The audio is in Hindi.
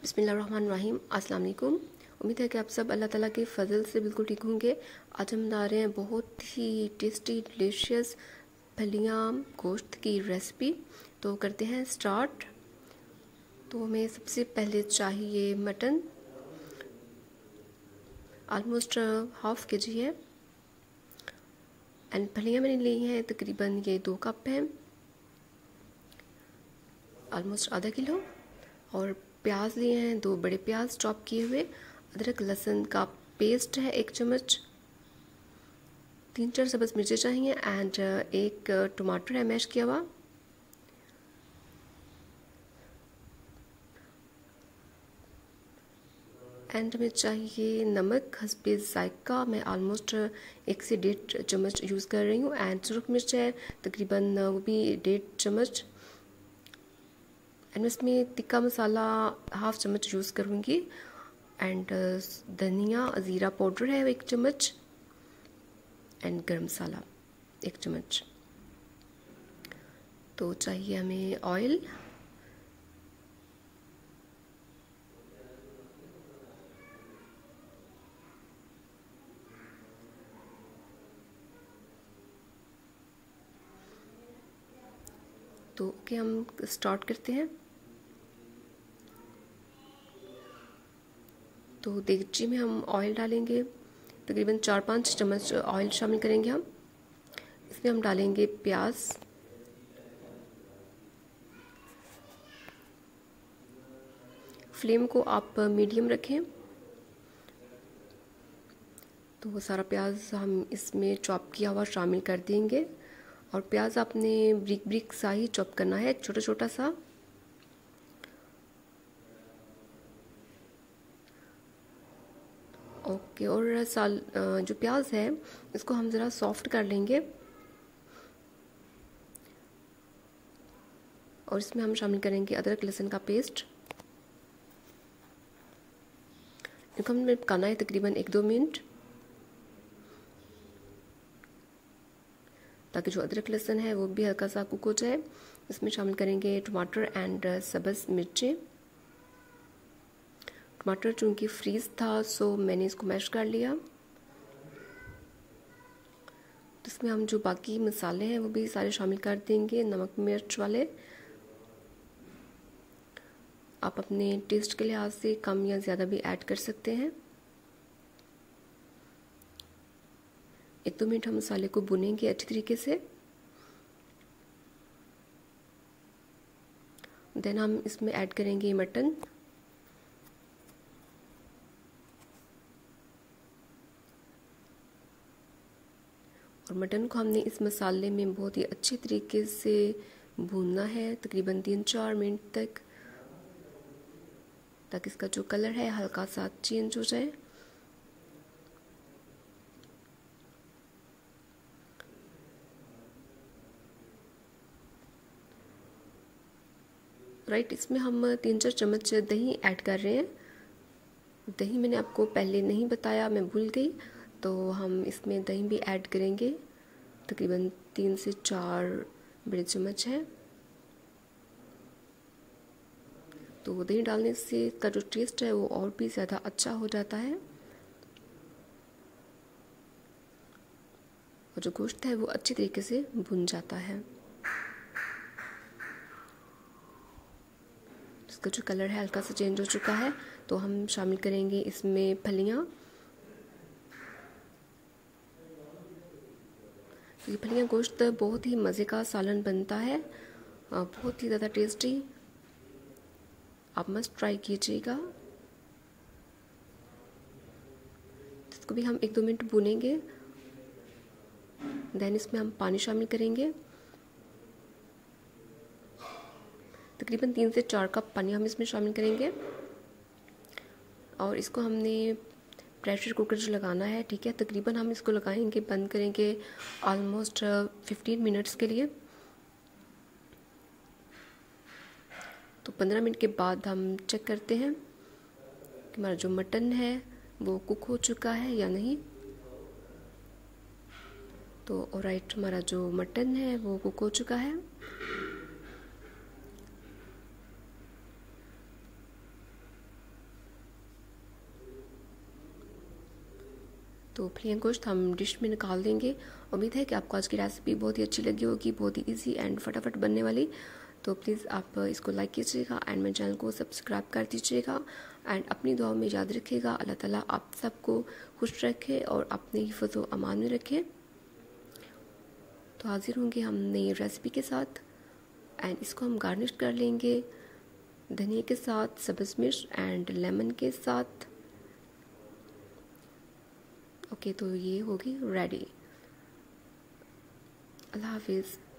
बिस्मिल्लाहिर्रहमानिर्रहीम। अस्सलाम वालेकुम। उम्मीद है कि आप सब अल्लाह ताला के फ़ज़ल से बिल्कुल ठीक होंगे। आज हम बना रहे हैं बहुत ही टेस्टी डिलीशियस फलियाँ गोश्त की रेसिपी। तो करते हैं स्टार्ट। तो हमें सबसे पहले चाहिए मटन, आलमोस्ट हाफ़ के जी है। एंड फलियाँ मैंने ली हैं तकरीबन ये 2 कप हैं, आलमोस्ट आधा किलो। और प्याज लिए हैं 2 बड़े प्याज चॉप किए हुए। अदरक लहसुन का पेस्ट है 1 चम्मच। 3-4 सब्ज़ मिर्चें चाहिए एंड 1 टमाटर है मैश किया हुआ। एंड में चाहिए नमक हस्बे ज़ायका। मैं आलमोस्ट 1 से 1.5 चम्मच यूज़ कर रही हूँ। एंड सुरख मिर्च है तकरीबन वो भी 1.5 चम्मच। एंड इसमें तिक्का मसाला हाफ़ चम्मच यूज़ करूँगी। एंड धनिया ज़ीरा पाउडर है 1 चम्मच। एंड गरम मसाला 1 चम्मच। तो चाहिए हमें ऑयल, तो ओके हम स्टार्ट करते हैं। तो देगची में हम ऑयल डालेंगे, तकरीबन 4-5 चम्मच ऑयल शामिल करेंगे हम। इसमें हम डालेंगे प्याज, फ्लेम को आप मीडियम रखें। तो वो सारा प्याज हम इसमें चॉप किया हुआ शामिल कर देंगे। और प्याज आपने ब्रिक ब्रिक सा ही चॉप करना है, छोटा छोटा सा। ओके। और जो प्याज है इसको हम ज़रा सॉफ्ट कर लेंगे। और इसमें हम शामिल करेंगे अदरक लहसुन का पेस्ट। इनको हमें पकाना है तकरीबन 1-2 मिनट, ताकि जो अदरक लहसुन है वो भी हल्का सा कुक हो जाए। इसमें शामिल करेंगे टमाटर एंड सब्ज़ मिर्चें। टमाटर चूँकि फ्रीज़ था सो मैंने इसको मैश कर लिया। तो इसमें हम जो बाकी मसाले हैं वो भी सारे शामिल कर देंगे, नमक मिर्च वाले। आप अपने टेस्ट के लिहाज से कम या ज़्यादा भी ऐड कर सकते हैं। 1-2 मिनट हम मसाले को भुनेंगे अच्छी तरीके से। देन हम इसमें ऐड करेंगे मटन। और मटन को हमने इस मसाले में बहुत ही अच्छी तरीके से भूनना है, तकरीबन 3-4 मिनट तक, ताकि इसका जो कलर है हल्का सा चेंज हो जाए। राइट। इसमें हम 3-4 चम्मच दही ऐड कर रहे हैं। दही मैंने आपको पहले नहीं बताया, मैं भूल गई। तो हम इसमें दही भी ऐड करेंगे, तकरीबन 3 से 4 बड़े चम्मच है। तो दही डालने से इसका जो टेस्ट है वो और भी ज़्यादा अच्छा हो जाता है। और जो गोश्त है वो अच्छी तरीके से भुन जाता है। इसका जो कलर है हल्का सा चेंज हो चुका है। तो हम शामिल करेंगे इसमें फलियाँ। ये फलियाँ गोश्त बहुत ही मज़े का सालन बनता है, बहुत ही ज़्यादा टेस्टी। आप मस्ट ट्राई कीजिएगा। इसको भी हम 1-2 मिनट भूनेंगे। देन इसमें हम पानी शामिल करेंगे, तकरीबन 3 से 4 कप पानी हम इसमें शामिल करेंगे। और इसको हमने प्रेशर कुकर जो लगाना है, ठीक है, तकरीबन हम इसको लगाएंगे, बंद करेंगे ऑलमोस्ट 15 मिनट्स के लिए। तो 15 मिनट के बाद हम चेक करते हैं कि हमारा जो मटन है वो कुक हो चुका है या नहीं। तो ऑलराइट, हमारा जो मटन है वो कुक हो चुका है। तो प्लेन गोश्त हम डिश में निकाल देंगे। उम्मीद है कि आपको आज की रेसिपी बहुत ही अच्छी लगी होगी, बहुत ही इजी एंड फटाफट बनने वाली। तो प्लीज़ आप इसको लाइक कीजिएगा एंड मेरे चैनल को सब्सक्राइब कर दीजिएगा एंड अपनी दुआओं में याद रखिएगा। अल्लाह ताला आप सबको खुश रखे और अपने हिफ़्ज़ व अमान में रखे। तो हाजिर होंगे हम नई रेसिपी के साथ एंड इसको हम गार्निश कर लेंगे धनिया के साथ, सब्ज़ मिर्च एंड लेमन के साथ। ओके, तो ये होगी रेडी। अल्लाह हाफिज़।